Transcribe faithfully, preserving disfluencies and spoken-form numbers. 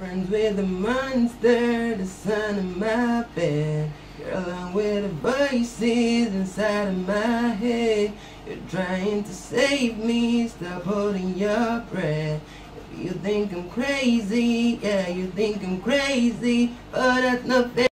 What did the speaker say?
friends with a monster, the son of my bed. Girl, I'm with the voices inside of my head. You're trying to save me, stop holding your breath. If you think I'm crazy, yeah, you think I'm crazy, but that's not fair.